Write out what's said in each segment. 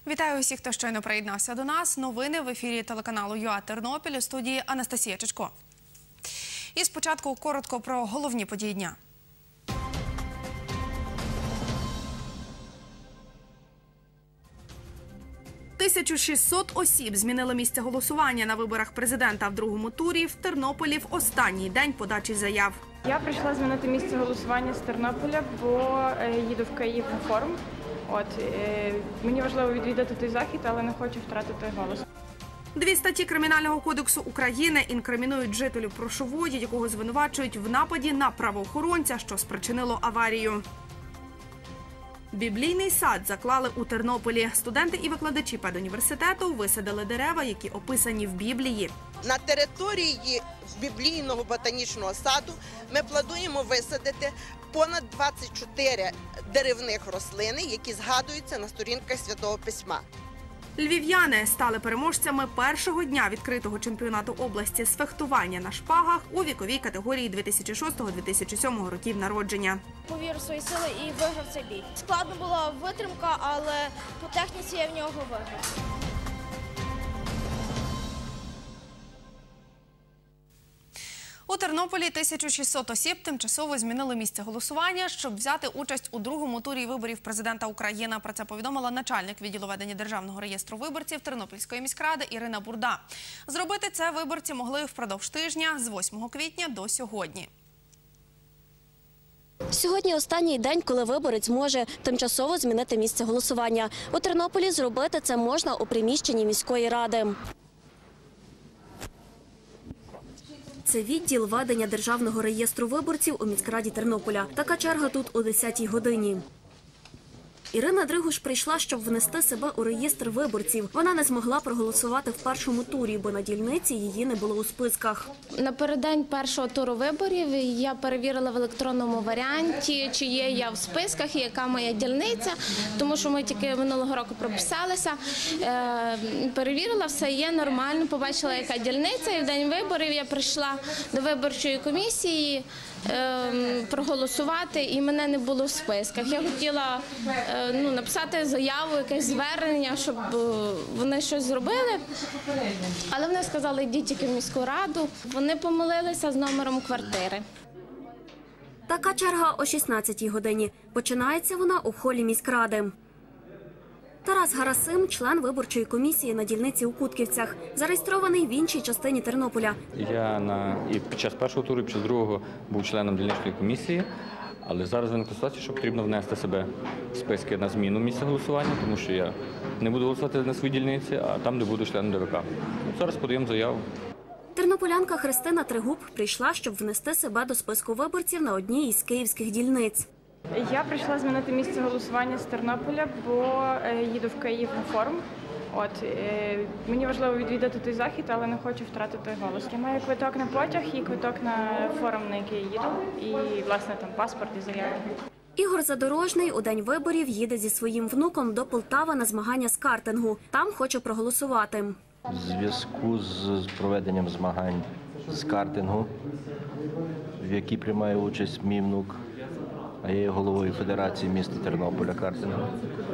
Вітаю усіх, хто щойно приєднався до нас. Новини в ефірі телеканалу ЮА Тернопіль, у студії Анастасія Чичко. І спочатку коротко про головні події дня. – 1600 осіб змінили місце голосування на виборах президента в другому турі в Тернополі в останній день подачі заяв. Я прийшла змінити місце голосування з Тернополя, бо їду в Київ на форум. Мені важливо відвідати той захід, але не хочу втратити голос. Дві статті Кримінального кодексу України інкримінують жителю Прошової, якого звинувачують в нападі на правоохоронця, що спричинило аварію. Біблійний сад заклали у Тернополі. Студенти і викладачі педуніверситету висадили дерева, які описані в Біблії. На території біблійного ботанічного саду ми плануємо висадити понад 24 деревних рослини, які згадуються на сторінках Святого Письма. Львів'яни стали переможцями першого дня відкритого чемпіонату області з фехтування на шпагах у віковій категорії 2006-2007 років народження. Повірив в свої сили і виграв цей бій. Складно була витримка, але по техніці я в нього виграв. У Тернополі 1600 осіб тимчасово змінили місце голосування, щоб взяти участь у другому турі виборів президента України. Про це повідомила начальник відділу ведення Державного реєстру виборців Тернопільської міськради Ірина Бурда. Зробити це виборці могли впродовж тижня з 8 квітня до сьогодні. Сьогодні останній день, коли виборець може тимчасово змінити місце голосування. У Тернополі зробити це можна у приміщенні міської ради. Це відділ ведення Державного реєстру виборців у міськраді Тернополя. Така черга тут о 10-й годині. Ірина Дригуш прийшла, щоб внести себе у реєстр виборців. Вона не змогла проголосувати в першому турі, бо на дільниці її не було у списках. Напередодні першого туру виборів я перевірила в електронному варіанті, чи є я в списках і яка моя дільниця, тому що ми тільки минулого року прописалися. Перевірила, все є нормально, побачила, яка дільниця, і в день виборів я прийшла до виборчої комісії проголосувати, і мене не було в списках. Я хотіла написати заяву, якесь звернення, щоб вони щось зробили, але вони сказали, йдіть тільки в міську раду. Вони помилилися з номером квартири. Така черга о 16-й годині. Починається вона у холі міськради. Тарас Гарасим – член виборчої комісії на дільниці у Кутківцях, зареєстрований в іншій частині Тернополя. Я і під час першого туру, і під час другого був членом дільничної комісії, але зараз виникла ситуація, що потрібно внести себе в списки на зміну місця голосування, тому що я не буду голосувати на своїй дільниці, а там не буду членом ДВК. Зараз подаємо заяву. Тернополянка Христина Тригуб прийшла, щоб внести себе до списку виборців на одній із київських дільниць. Я прийшла змінити місце голосування з Тернополя, бо їду в Київ на форум. Мені важливо відвідати той захід, але не хочу втратити голос. Я маю квиток на потяг і квиток на форум, на який їду, і, власне, там паспорт і заява. Ігор Задорожний у день виборів їде зі своїм внуком до Полтави на змагання з картингу. Там хоче проголосувати. У зв'язку з проведенням змагань з картингу, в якій приймає участь мій внук, а я є головою Федерації міста Тернополя картингу.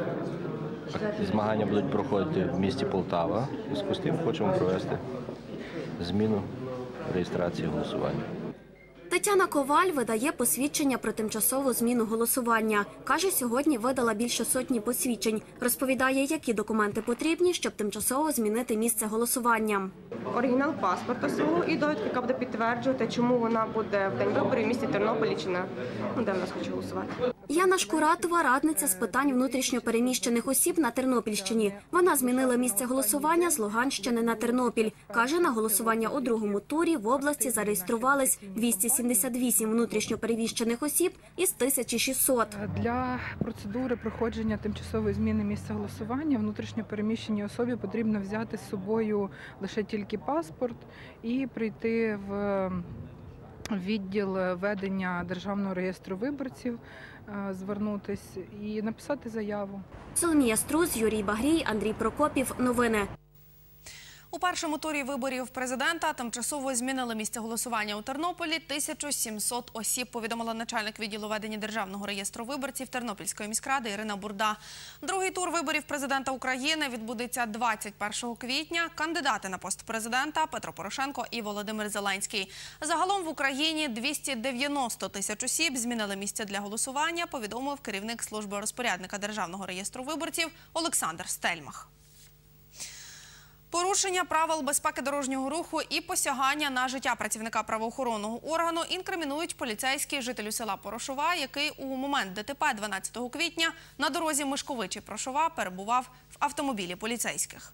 Змагання будуть проходити в місті Полтава. У зв'язку з тим хочемо провести зміну реєстрації голосування. Тетяна Коваль видає посвідчення про тимчасову зміну голосування. Каже, сьогодні видала більше сотні посвідчень. Розповідає, які документи потрібні, щоб тимчасово змінити місце голосування. Оригінал паспорта свого і довідка, яка буде підтверджувати, чому вона буде в день виборів в місті Тернополі чи де в нас хоче голосувати. Яна Шкуратова – радниця з питань внутрішньопереміщених осіб на Тернопільщині. Вона змінила місце голосування з Луганщини на Тернопіль. Каже, на голосування у другому турі в області зареєструвались 278 внутрішньопереміщених осіб із 1600. Для процедури проходження тимчасової зміни місця голосування внутрішньопереміщеній особі потрібно взяти з собою лише тільки паспорт і прийти в відділ ведення Державного реєстру виборців, звернутися і написати заяву. Соломія Струз, Юрій Багрій, Андрій Прокопів. Новини. У першому турі виборів президента тимчасово змінили місце голосування у Тернополі. 1700 осіб, повідомила начальник відділу ведення Державного реєстру виборців Тернопільської міськради Ірина Бурда. Другий тур виборів президента України відбудеться 21 квітня. Кандидати на пост президента – Петро Порошенко і Володимир Зеленський. Загалом в Україні 290 тисяч осіб змінили місце для голосування, повідомив керівник служби розпорядника Державного реєстру виборців Олександр Стельмах. Порушення правил безпеки дорожнього руху і посягання на життя працівника правоохоронного органу інкримінують поліцейський жителю села Порошова, який у момент ДТП 12 квітня на дорозі Мишковичі-Прошова перебував в автомобілі поліцейських.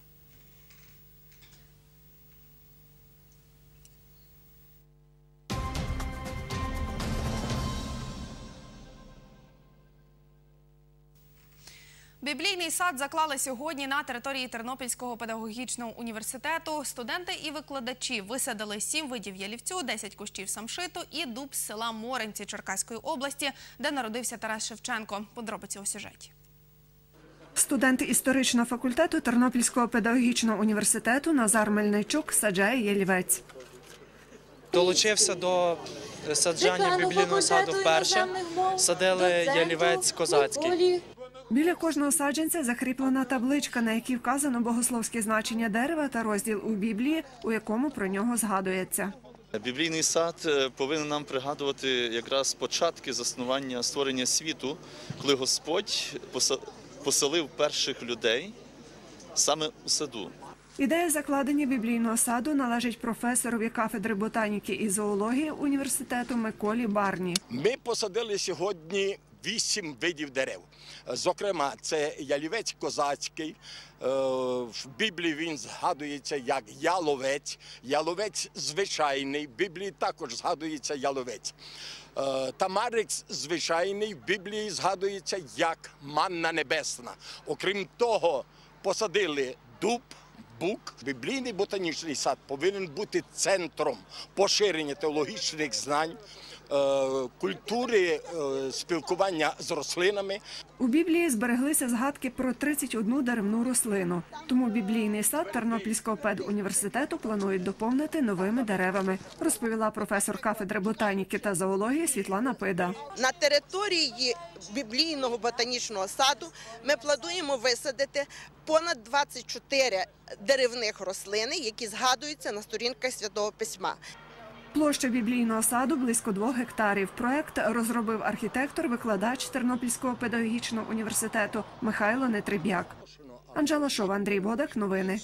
Біблійний сад заклали сьогодні на території Тернопільського педагогічного університету. Студенти і викладачі висадили 7 видів ялівцю, 10 кущів самшиту і дуб з села Моринці Черкаської області, де народився Тарас Шевченко. Подробиці у сюжеті. Студент історичного факультету Тернопільського педагогічного університету Назар Мельничук саджає ялівець. Долучився до саджання біблійного саду вперше. Садили ялівець козацький. Біля кожного саджанця закріплена табличка, на якій вказано богословське значення дерева та розділ у Біблії, у якому про нього згадується. Біблійний сад повинен нам пригадувати якраз початки заснування створення світу, коли Господь поселив перших людей саме у саду. Ідея закладення біблійного саду належить професорові кафедри ботаніки і зоології університету Миколі Барні. Ми посадили сьогодні 8 видів дерев. Зокрема, це ялівець козацький, в Біблії він згадується як яловець, яловець звичайний, в Біблії також згадується яловець. Тамарix звичайний, в Біблії згадується як манна небесна. Окрім того, посадили дуб, бук. Біблійний ботанічний сад повинен бути центром поширення теологічних знань, культури спілкування з рослинами. У Біблії збереглися згадки про 31 деревну рослину. Тому біблійний сад Тернопільського педуніверситету планують доповнити новими деревами, розповіла професор кафедри ботаніки та зоології Світлана Пида. На території біблійного ботанічного саду ми плануємо висадити понад 24 деревних рослини, які згадуються на сторінках Святого Письма. Площа біблійного саду близько 2 гектарів. Проект розробив архітектор-викладач Тернопільського педагогічного університету Михайло Нетреб'як. Анжела Шова, Андрій Бодак. Новини.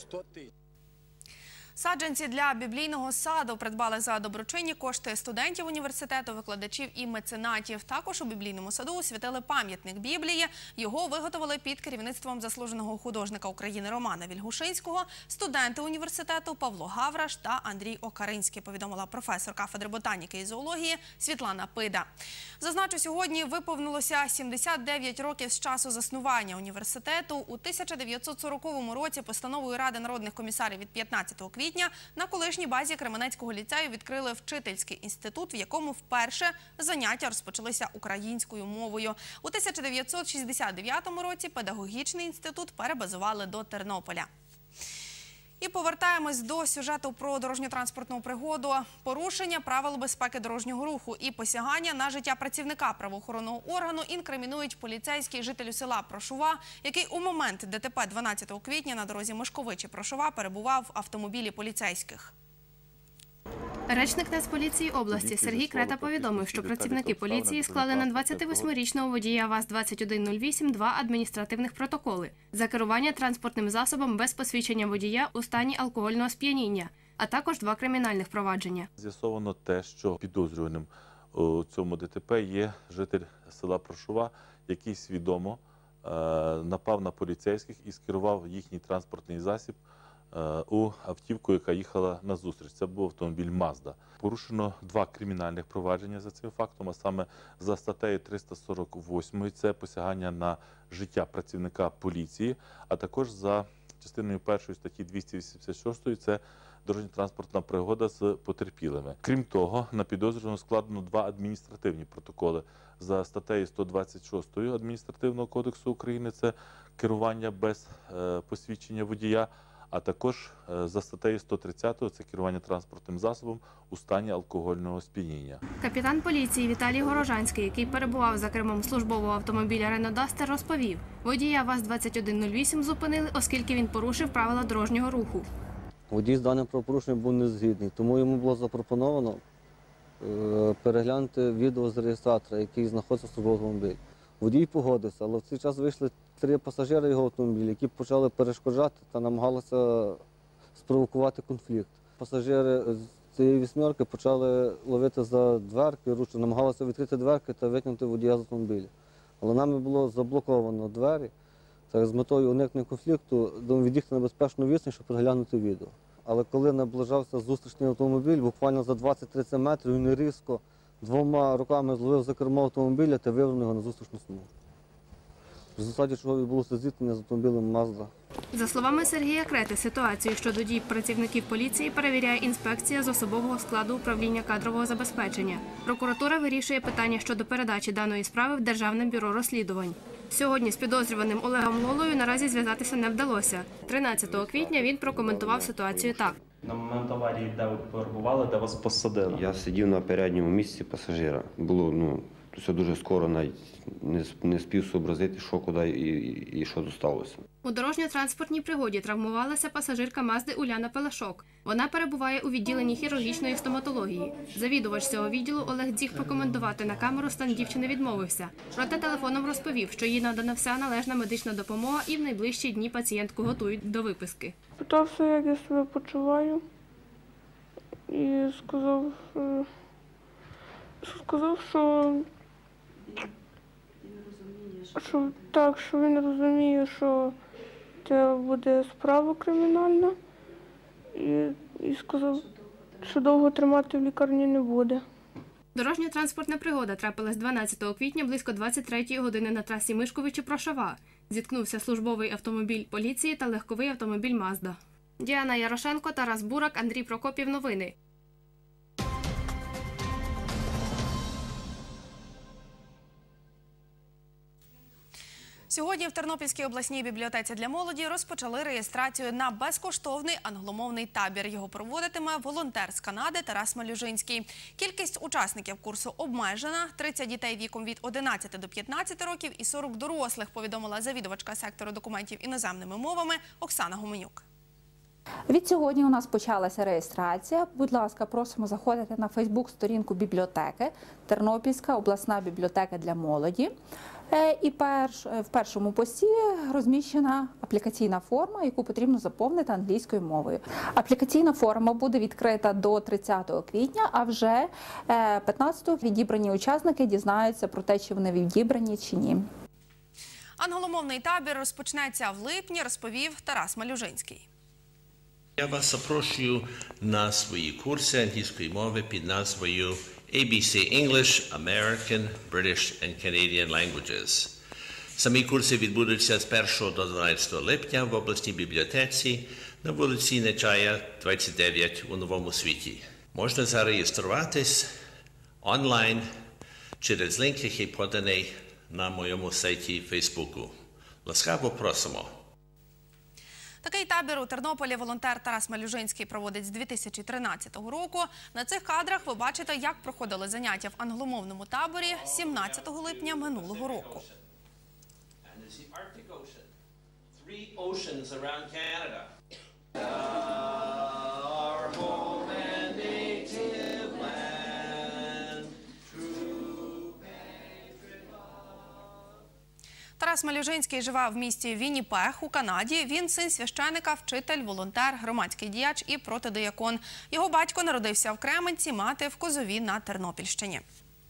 Саджанці для біблійного саду придбали за доброчинні кошти студентів університету, викладачів і меценатів. Також у біблійному саду освятили пам'ятник Біблії. Його виготовили під керівництвом заслуженого художника України Романа Вільгушинського, студенти університету Павло Гавраш та Андрій Окаринський, повідомила професор кафедри ботаніки і зоології Світлана Пида. Зазначу, сьогодні виповнилося 79 років з часу заснування університету. У 1940 році постановою Ради народних комісарів від 15 квітня на колишній базі Кременецького ліцею відкрили вчительський інститут, в якому вперше заняття розпочалися українською мовою. У 1969 році педагогічний інститут перебазували до Тернополя. І повертаємось до сюжету про дорожньо-транспортну пригоду. Порушення правил безпеки дорожнього руху і посягання на життя працівника правоохоронного органу інкримінують поліцейський жителю села Прошова, який у момент ДТП 12 квітня на дорозі Мишковичі-Прошова перебував в автомобілі поліцейських. Речник Нацполіції області Сергій Крета повідомив, що працівники поліції склали на 28-річного водія ВАЗ-2108 2 адміністративних протоколи за керування транспортним засобом без посвідчення водія у стані алкогольного сп'яніння, а також 2 кримінальних провадження. З'ясовано те, що підозрюваним у цьому ДТП є житель села Прошова, який свідомо напав на поліцейських і скерував їхній транспортний засіб у автівку, яка їхала на зустріч. Це був автомобіль Мазда. Порушено 2 кримінальних провадження за цим фактом, а саме за статтею 348 – це посягання на життя працівника поліції, а також за частиною 1 статті 286 – це дорожньо-транспортна пригода з потерпілими. Крім того, на підозрюваного складено 2 адміністративні протоколи за статтею 126 Адміністративного кодексу України – це керування без посвідчення водія, а також за статтею 130 – це керування транспортним засобом у стані алкогольного сп'яніння. Капітан поліції Віталій Горожанський, який перебував за кермом службового автомобіля Renault Duster, розповів, водія ВАЗ-2108 зупинили, оскільки він порушив правила дорожнього руху. Водій з даним правопорушенням був незгідний, тому йому було запропоновано переглянути відео з реєстратора, який знаходиться в службовому автомобілі. Водій погодився, але в цей час вийшли 3 пасажири його автомобіля, які почали перешкоджати та намагалися спровокувати конфлікт. Пасажири з цієї вісьмерки почали ловити за дверки, намагалися відкрити дверки та витягнути водія з автомобіля. Але нами було заблоковано двері, та з метою уникнення конфлікту від'їхати на безпечну відстань, щоб переглянути відео. Але коли наближався зустрічний автомобіль, буквально за 20-30 метрів він різко 2 руками зловив за кермо автомобіля та вивернув його на зустрічну смугу. В результаті чого відбулося зіткнення з автомобілем Mazda. За словами Сергія Крети, ситуацію щодо дій працівників поліції перевіряє інспекція з особового складу управління кадрового забезпечення. Прокуратура вирішує питання щодо передачі даної справи в Державне бюро розслідувань. Сьогодні з підозрюваним Олегом Лолою наразі зв'язатися не вдалося. 13 квітня він прокоментував ситуацію так. На момент аварії, де ви перебували, де вас посадили? Я сидів на передньому місці пасажира. Було все дуже скоро, навіть не спів зобразити, що, куди і що сталося. У дорожньо-транспортній пригоді травмувалася пасажирка Мазди Уляна Пелешок. Вона перебуває у відділенні хірургічної стоматології. Завідувач цього відділу Олег Дзіг прокоментувати на камеру стан дівчини відмовився. Проте телефоном розповів, що їй надана вся належна медична допомога і в найближчі дні пацієнтку готують до виписки. Питався, як я себе почуваю, і сказав, що він розуміє, що це буде справа кримінальна, і сказав, що довго тримати в лікарні не буде. Дорожньо-транспортна пригода трапилась 12 квітня близько 23-ї години на трасі Мишковичі-Прошава. Зіткнувся службовий автомобіль поліції та легковий автомобіль Mazda. Діана Ярошенко, Тарас Бурак, Андрій Прокопів. Новини. Сьогодні в Тернопільській обласній бібліотеці для молоді розпочали реєстрацію на безкоштовний англомовний табір. Його проводитиме волонтер з Канади Тарас Малюжинський. Кількість учасників курсу обмежена – 30 дітей віком від 11 до 15 років і 40 дорослих, повідомила завідувачка сектору документів іноземними мовами Оксана Гуменюк. Відсьогодні у нас почалася реєстрація. Будь ласка, просимо заходити на Фейсбук-сторінку бібліотеки Тернопільська обласна бібліотека для молоді. І в першому пості розміщена аплікаційна форма, яку потрібно заповнити англійською мовою. Аплікаційна форма буде відкрита до 30 квітня, а вже 15-го відібрані учасники дізнаються про те, чи вони відібрані чи ні. Англомовний табір розпочнеться в липні, розповів Тарас Малюжинський. Я вас запрошую на свої курси англійської мови під назвою ABC English, American, British and Canadian Languages. Самі курси відбудуться з 1 до 12 липня в обласній бібліотеці на вулиці Нечая, 29 у Новому Світі. Можна зареєструватись онлайн через лінк, який поданий на моєму сайті Фейсбуку. Ласкаво просимо. Такий табір у Тернополі волонтер Тарас Малюжинський проводить з 2013 року. На цих кадрах ви бачите, як проходили заняття в англомовному таборі 17 липня минулого року. Тарас Малюжинський живе в місті Вінніпег у Канаді. Він син священика, вчитель, волонтер, громадський діяч і протидиякон. Його батько народився в Кременці, мати в Козові на Тернопільщині.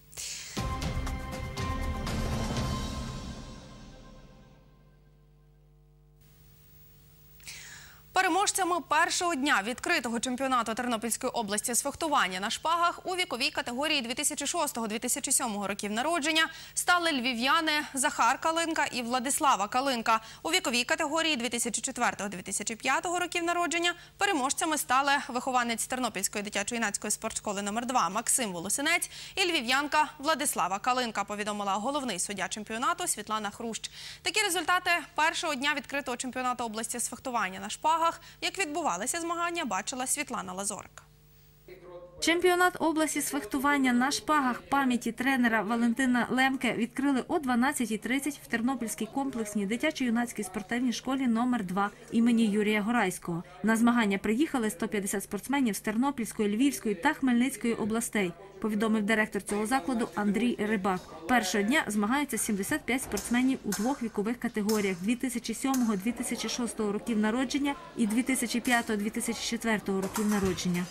Переможцями першого дня відкритого чемпіонату Тернопільської області з фехтування на шпагах у віковій категорії 2006-2007 років народження стали львів'яни Захар Калинка і Владислава Калинка. У віковій категорії 2004-2005 років народження переможцями стали вихованець Тернопільської дитячо-юнацької спортшколи номер 2 Максим Волосинець і львів'янка Владислава Калинка, повідомила головний суддя чемпіонату Світлана Хрущ. Такі результати першого дня відкритого чемпіонату області з фехтування на шпагах Як відбувалися змагання, бачила Світлана Лазорик. Чемпіонат області з фехтування на шпагах пам'яті тренера Валентина Лемке відкрили о 12:30 в Тернопільській комплексній дитячо-юнацькій спортивній школі номер 2 імені Юрія Горайського. На змагання приїхали 150 спортсменів з Тернопільської, Львівської та Хмельницької областей, повідомив директор цього закладу Андрій Рибак. Першого дня змагаються 75 спортсменів у двох вікових категоріях – 2007-2006 років народження і 2005-2004 років народження.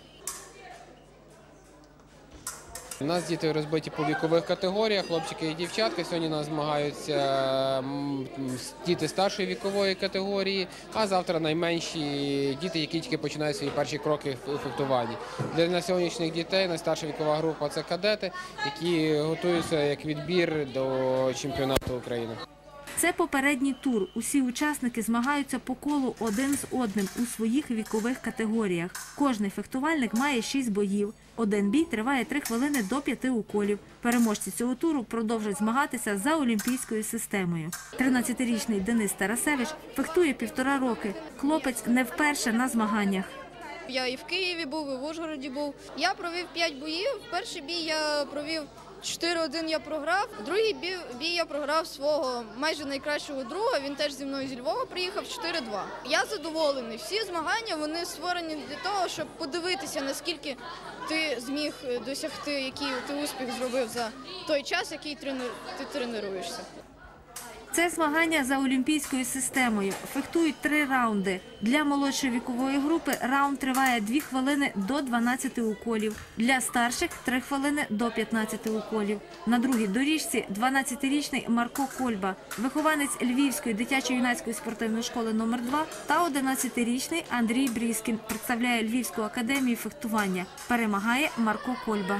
У нас діти розбиті по вікових категоріях, хлопчики і дівчатки. Сьогодні у нас змагаються діти старшої вікової категорії, а завтра найменші діти, які тільки починають свої перші кроки в фехтуванні. Для сьогоднішніх дітей найстарша вікова група – це кадети, які готуються як відбір до чемпіонату України. Це попередній тур. Усі учасники змагаються по колу один з одним у своїх вікових категоріях. Кожний фехтувальник має 6 боїв. Один бій триває 3 хвилини до 5 уколів. Переможці цього туру продовжать змагатися за олімпійською системою. 13-річний Денис Тарасевич фехтує 1,5 роки. Хлопець не вперше на змаганнях. Я і в Києві був, і в Ужгороді був. Я провів 5 боїв. Перший бій я провів 4-1 я програв, другий бій я програв свого майже найкращого друга, він теж зі мною зі Львова приїхав, 4-2. Я задоволений. Всі змагання, вони створені для того, щоб подивитися, наскільки ти зміг досягти, який ти успіх зробив за той час, який ти тренуєшся. Це змагання за олімпійською системою. Фехтують 3 раунди. Для молодшої вікової групи раунд триває 2 хвилини до 12 уколів. Для старших – 3 хвилини до 15 уколів. На другій доріжці 12-річний Марко Кольба, вихованець Львівської дитячо-юнацької спортивної школи номер 2 та 11-річний Андрій Бріскін представляє Львівську академію фехтування. Перемагає Марко Кольба.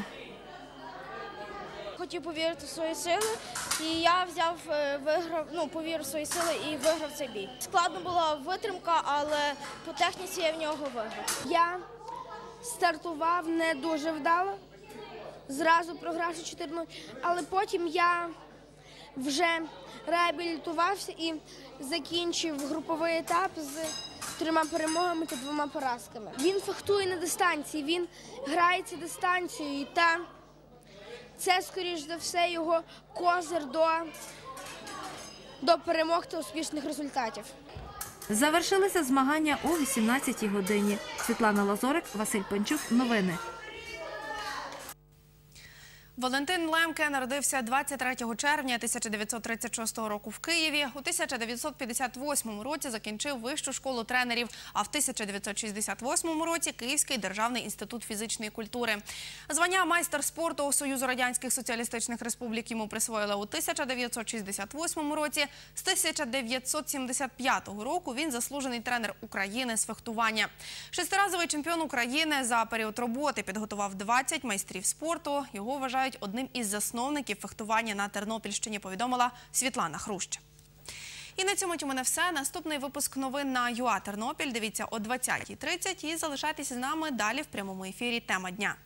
Хотів повірити в свої сили, і я повірив в свої сили і виграв цей бій. Складно була витримка, але по техніці я в нього виграв. Я стартував не дуже вдало, зразу програвши 4-0, але потім я вже реабілітувався і закінчив груповий етап з 3 перемогами та 2 поразками. Він фехтує на дистанції, він грається дистанцією та це, скоріш за все, його козир до перемог та успішних результатів. Завершилися змагання о 18-й годині. Світлана Лазорик, Василь Панчук. Новини. Валентин Лемке народився 23 червня 1936 року в Києві. У 1958 році закінчив Вищу школу тренерів, а в 1968 році Київський державний інститут фізичної культури. Звання майстер спорту Союзу Радянських Соціалістичних Республік йому присвоїли у 1968 році. З 1975 року він заслужений тренер України з фехтування. Шестиразовий чемпіон України за період роботи підготував 20 майстрів спорту. Його вважають одним із засновників фехтування на Тернопільщині, повідомила Світлана Хрущ. І на цьому у мене все. Наступний випуск новин на ЮА Тернопіль дивіться о 20:30 і залишайтеся з нами далі в прямому ефірі «Тема дня».